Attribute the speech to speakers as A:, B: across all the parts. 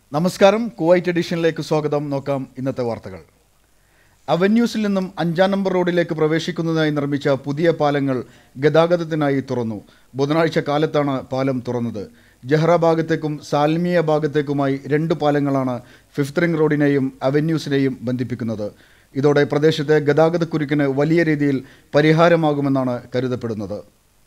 A: നമസ്കാരം, കുവൈറ്റ് എഡിഷനിലേക്ക് സ്വാഗതം. നോക്കാം ഇന്നത്തെ വാർത്തകൾ. അവന്യൂസിൽ നിന്നും 5-ാം നമ്പർ റോഡിലേക്ക് പ്രവേശിക്കുന്നതിനായി നിർമ്മിച്ച പുതിയ പാലങ്ങൾ ഗതാഗതത്തിനായി തുറന്നു. ബുധനാഴ്ച കാലത്താണ് പാലം തുറന്നത്. ജഹ്റ ഭാഗത്തേക്കും സാൽമിയ ഭാഗത്തേക്കുമായി 2 പാലങ്ങളാണ് 5th റിംഗ് റോഡിനെയും അവന്യൂസിനെയും ബന്ധിപ്പിക്കുന്നത്. ഇതോടെ പ്രദേശത്തെ ഗതാഗതക്കുരുക്കിന് വലിയ രീതിയിൽ പരിഹാരമാകുമെന്നാണ് കരുതപ്പെടുന്നത്.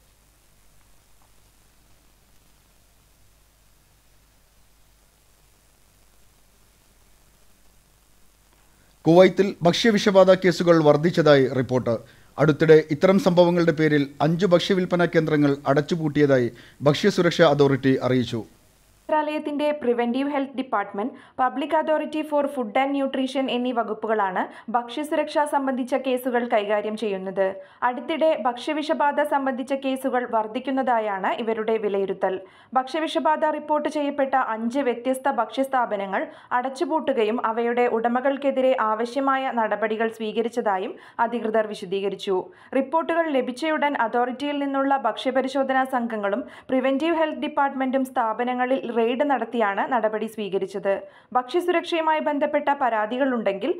A: കുവൈത്തിൽ ഭക്ഷ്യവിഷബാധ കേസുകൾ വർദ്ധിച്ചതായി റിപ്പോർട്ട്. അടുത്തിടെ ഇത്തരം സംഭവങ്ങളുടെ പേരിൽ 5 ഭക്ഷ്യവിൽപ്പന കേന്ദ്രങ്ങൾ അടച്ചുപൂട്ടിയതായി ഭക്ഷ്യസുരക്ഷാ അതോറിറ്റി അറിയിച്ചു.
B: മന്ത്രാലയത്തിന്റെ preventive health department, public authority for food and nutrition എന്നീ വകുപ്പുകളാണ് ഭക്ഷ്യസുരക്ഷ സംബന്ധിച്ച കേസുകൾ കൈകാര്യം ചെയ്യുന്നത്. അടുത്തിടെ ഭക്ഷ്യവിഷബാധ സംബന്ധിച്ച കേസുകൾ വർദ്ധിക്കുന്നതായാണ് ഇവരുടെ വിലയിരുത്തൽ. ഭക്ഷ്യവിഷബാധ റിപ്പോർട്ട് ചെയ്യപ്പെട്ട 5 വ്യത്യസ്ത ഭക്ഷ്യസ്ഥാപനങ്ങൾ അടച്ചുപൂട്ടുകയും അവയുടെ ഉടമകൾക്കെതിരെ ആവശ്യമായ നടപടികൾ സ്വീകരിച്ചതായും അധികൃതർ വിശദീകരിച്ചു. റിപ്പോർട്ടുകൾ ലഭിച്ചയുടൻ അതോറിറ്റിയിൽ നിന്നുള്ള ഭക്ഷ്യപരിശോധനാ സംഘങ്ങളും പ്രിവെന്റീവ് ഹെൽത്ത് ഡിപ്പാർട്ട്മെന്റും സ്ഥാപനങ്ങളിൽ റെയ്ഡ് നടത്തിയാണ് നടപടി സ്വീകരിച്ചത്. ഭക്ഷ്യസുരക്ഷയുമായി ബന്ധപ്പെട്ട പരാതികളുണ്ടെങ്കിൽ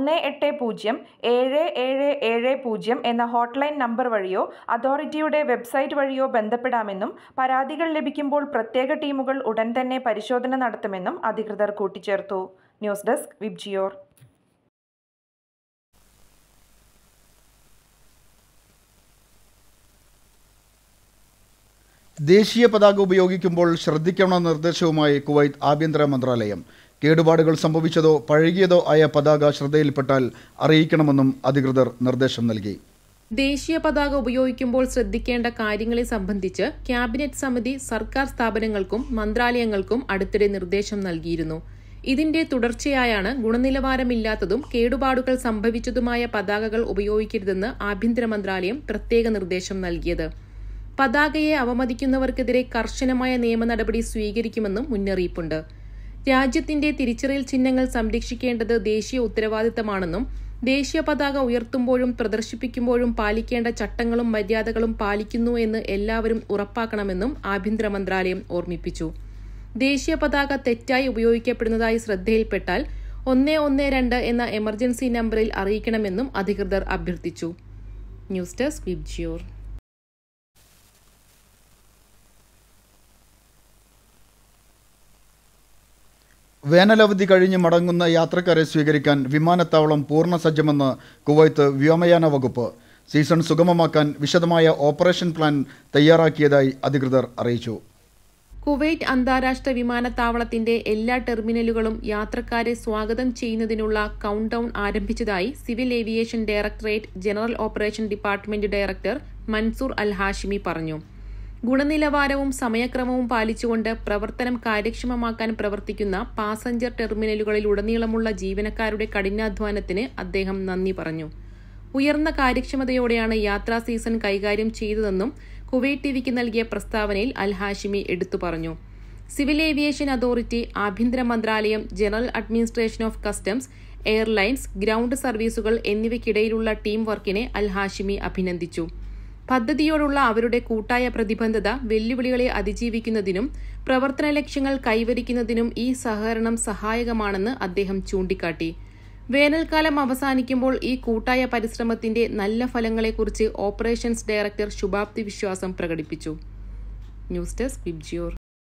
B: 180-7770 എന്ന ഹോട്ട്ലൈൻ നമ്പർ വഴിയോ അതോറിറ്റിയുടെ വെബ്സൈറ്റ് വഴിയോ ബന്ധപ്പെടാമെന്നും പരാതികൾ ലഭിക്കുമ്പോൾ പ്രത്യേക ടീമുകൾ ഉടൻ തന്നെ പരിശോധന നടത്തുമെന്നും അധികൃതർ കൂട്ടിച്ചേർത്തു. News desk VIBGYOR.
A: ദേശീയ പതാക ഉപയോഗിക്കുമ്പോൾ ശ്രദ്ധിക്കണമെന്ന നിർദ്ദേശവുമായി കുവൈറ്റ് ആഭ്യന്തര മന്ത്രാലയം. കേടുപാടുകൾ സംഭവിച്ചതോ പഴകിയതോ ആയ പതാക ശ്രദ്ധയിൽപ്പെട്ടാൽ അറിയിക്കണമെന്നും അധികൃതർ നിർദ്ദേശം നൽകി.
C: ദേശീയ പതാക ഉപയോഗിക്കുമ്പോൾ ശ്രദ്ധിക്കേണ്ട കാര്യങ്ങളെ സംബന്ധിച്ച് ക്യാബിനറ്റ് സമിതി സർക്കാർ സ്ഥാപനങ്ങൾക്കും മന്ത്രാലയങ്ങൾക്കും അടുത്തിടെ നിർദ്ദേശം നൽകിയിരുന്നു. ഇതിന്റെ തുടർച്ചയായാണ് ഗുണനിലവാരമില്ലാത്തതും കേടുപാടുകൾ സംഭവിച്ചതുമായ പതാകകൾ ഉപയോഗിക്കരുതെന്ന് ആഭ്യന്തര മന്ത്രാലയം പ്രത്യേക നിർദ്ദേശം നൽകിയത്. പതാകയെ അവമതിക്കുന്നവർക്കെതിരെ കർശനമായ നിയമ നടപടി സ്വീകരിക്കുമെന്നും മുന്നറിയിപ്പുണ്ട്. രാജ്യത്തിന്റെ തിരിച്ചറിയൽ ചിഹ്നങ്ങൾ സംരക്ഷിക്കേണ്ടത് ദേശീയ ഉത്തരവാദിത്തമാണെന്നും ദേശീയ പതാക ഉയർത്തുമ്പോഴും പ്രദർശിപ്പിക്കുമ്പോഴും പാലിക്കേണ്ട ചട്ടങ്ങളും മര്യാദകളും പാലിക്കുന്നു എന്ന് എല്ലാവരും ഉറപ്പാക്കണമെന്നും ആഭ്യന്തര മന്ത്രാലയം ഓർമ്മിപ്പിച്ചു. ദേശീയ പതാക തെറ്റായി ഉപയോഗിക്കപ്പെടുന്നതായി ശ്രദ്ധയിൽപ്പെട്ടാൽ 112 എന്ന എമർജൻസി നമ്പറിൽ അറിയിക്കണമെന്നും അധികൃതർ അഭ്യർത്ഥിച്ചു. News desk VIBGYOR.
A: വേനലവധി കഴിഞ്ഞ് മടങ്ങുന്ന യാത്രക്കാരെ സ്വീകരിക്കാൻ വിമാനത്താവളം പൂർണ്ണ സജ്ജമെന്ന് കുവൈത്ത് വ്യോമയാന വകുപ്പ്. സീസൺ സുഗമമാക്കാൻ വിശദമായ ഓപ്പറേഷൻ പ്ലാൻ തയ്യാറാക്കിയതായി അധികൃതർ അറിയിച്ചു.
C: കുവൈറ്റ് അന്താരാഷ്ട്ര വിമാനത്താവളത്തിന്റെ എല്ലാ ടെർമിനലുകളും യാത്രക്കാരെ സ്വാഗതം ചെയ്യുന്നതിനുള്ള കൗണ്ട് ഡൌൺ ആരംഭിച്ചതായി civil aviation directorate general operation department director Mansoor Al Hashimi പറഞ്ഞു. ഗുണനിലവാരവും സമയക്രമവും പാലിച്ചുകൊണ്ട് പ്രവർത്തനം കാര്യക്ഷമമാക്കാൻ പ്രവർത്തിക്കുന്ന പാസഞ്ചർ ടെർമിനലുകളിലുടനീളമുള്ള ജീവനക്കാരുടെ കഠിനാധ്വാനത്തിന് അദ്ദേഹം നന്ദി പറഞ്ഞു. ഉയർന്ന കാര്യക്ഷമതയോടെയാണ് യാത്രാ സീസൺ കൈകാര്യം ചെയ്തതെന്നും കുവൈറ്റ് ടിവിക്ക് നൽകിയ പ്രസ്താവനയിൽ അൽ ഹാഷിമി എടുത്തു പറഞ്ഞു. സിവിൽ ഏവിയേഷൻ അതോറിറ്റി, ആഭ്യന്തര മന്ത്രാലയം, general administration of customs, airlines, ground സർവീസുകൾ എന്നിവയ്ക്കിടയിലുള്ള ടീം വർക്കിനെ അൽ ഹാഷിമി അഭിനന്ദിച്ചു. പദ്ധതിയോടുള്ള അവരുടെ കൂട്ടായ പ്രതിബദ്ധത വെല്ലുവിളികളെ അതിജീവിക്കുന്നതിനും പ്രവർത്തന ലക്ഷ്യങ്ങൾ കൈവരിക്കുന്നതിനും ഈ സഹകരണം സഹായകമാണെന്ന് അദ്ദേഹം ചൂണ്ടിക്കാട്ടി. വേനൽക്കാലം അവസാനിക്കുമ്പോൾ ഈ കൂട്ടായ പരിശ്രമത്തിന്റെ നല്ല ഫലങ്ങളെക്കുറിച്ച് ഓപ്പറേഷൻസ് ഡയറക്ടർ ശുഭാപ്തി വിശ്വാസം പ്രകടിപ്പിച്ചു. News desk VIBGYOR.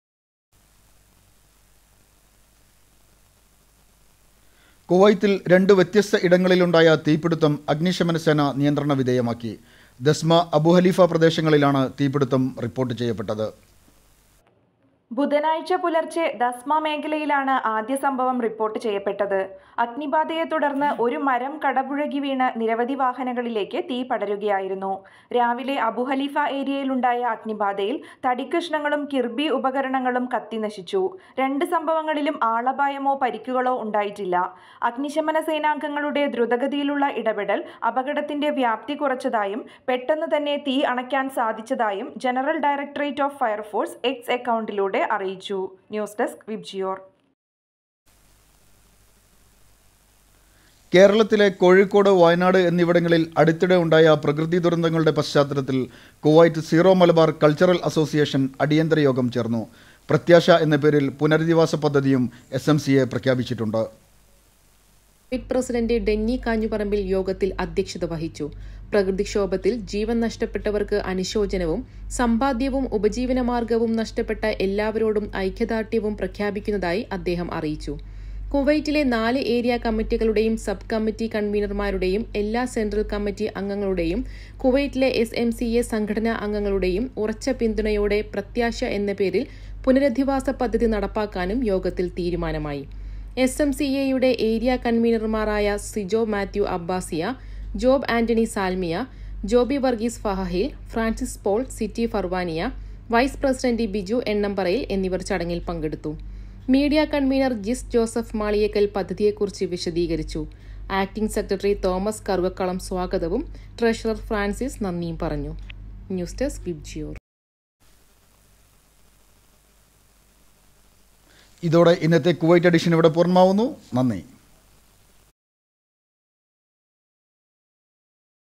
A: കുവൈത്തിൽ 2 വ്യത്യസ്ത ഇടങ്ങളിലുണ്ടായ തീപിടുത്തം അഗ്നിശമന സേന നിയന്ത്രണ വിധേയമാക്കി. ദസ്മ, അബുഹലീഫ പ്രദേശങ്ങളിലാണ് തീപിടുത്തം റിപ്പോർട്ട് ചെയ്യപ്പെട്ടത്.
B: ബുധനാഴ്ച പുലർച്ചെ ദസ്മ മേഖലയിലാണ് ആദ്യ സംഭവം റിപ്പോർട്ട് ചെയ്യപ്പെട്ടത്. അഗ്നിബാധയെ തുടർന്ന് ഒരു മരം കടപുഴകി വീണ് നിരവധി വാഹനങ്ങളിലേക്ക് തീ പടരുകയായിരുന്നു. രാവിലെ അബുഹലീഫ ഏരിയയിലുണ്ടായ അഗ്നിബാധയിൽ തടിക്കഷ്ണങ്ങളും കിർബി ഉപകരണങ്ങളും കത്തിനശിച്ചു. 2 സംഭവങ്ങളിലും ആളപായമോ പരിക്കുകളോ ഉണ്ടായിട്ടില്ല. അഗ്നിശമന സേനാംഗങ്ങളുടെ ദ്രുതഗതിയിലുള്ള ഇടപെടൽ അപകടത്തിന്റെ വ്യാപ്തി കുറച്ചതായും പെട്ടെന്ന് തന്നെ തീ അണയ്ക്കാൻ സാധിച്ചതായും general directorate of fire force X അക്കൗണ്ടിലൂടെ അറിയിച്ചു. News desk VIBGYOR.
A: കേരളത്തിലെ കോഴിക്കോട്, വയനാട് എന്നിവിടങ്ങളിൽ അടുത്തിടെ ഉണ്ടായ പ്രകൃതി ദുരന്തങ്ങളുടെ പശ്ചാത്തലത്തിൽ Kuwait Syro Malabar cultural association അടിയന്തര യോഗം ചേർന്നു. പ്രത്യാശ എന്ന പേരിൽ പുനരധിവാസ പദ്ധതിയും SMCA പ്രഖ്യാപിച്ചിട്ടുണ്ട്.
C: കുവൈറ്റ് പ്രസിഡന്റ് ഡെന്നി കാഞ്ഞുപറമ്പിൽ യോഗത്തിൽ അധ്യക്ഷത വഹിച്ചു. പ്രകൃതിക്ഷോഭത്തിൽ ജീവൻ നഷ്ടപ്പെട്ടവർക്ക് അനുശോചനവും സമ്പാദ്യവും ഉപജീവനമാർഗവും നഷ്ടപ്പെട്ട എല്ലാവരോടും ഐക്യദാർഢ്യവും പ്രഖ്യാപിക്കുന്നതായി അദ്ദേഹം അറിയിച്ചു. കുവൈറ്റിലെ 4 ഏരിയ കമ്മിറ്റികളുടെയും സബ് കമ്മിറ്റി കൺവീനർമാരുടെയും എല്ലാ സെൻട്രൽ കമ്മിറ്റി അംഗങ്ങളുടെയും കുവൈറ്റിലെ SMCA സംഘടനാ അംഗങ്ങളുടെയും ഉറച്ച പിന്തുണയോടെ പ്രത്യാശ എന്ന പേരിൽ പുനരധിവാസ പദ്ധതി നടപ്പാക്കാനും യോഗത്തിൽ തീരുമാനമായി. SMCAയുടെ ഏരിയ കൺവീനർമാരായ Sijo Mathew Abbasiya, Job Antony Salmiya, Joby Varghese Fahaheel, Francis Paul city Farwaniya, vice president Biju Ennamparayil എന്നിവർ ചടങ്ങിൽ പങ്കെടുത്തു. മീഡിയ കൺവീനർ ജിസ് ജോസഫ് മാളിയേക്കൽ പദ്ധതിയെക്കുറിച്ച് വിശദീകരിച്ചു. ആക്ടിംഗ് സെക്രട്ടറി തോമസ് കറുകക്കളം സ്വാഗതവും ട്രഷറർ ഫ്രാൻസിസ് നന്ദിയും പറഞ്ഞു. News desk VIBGYOR.
A: ഇതോടെ ഇന്നത്തെ കുവൈറ്റ് എഡിഷൻ ഇവിടെ പൂർണ്ണമാവുന്നു. നന്ദി.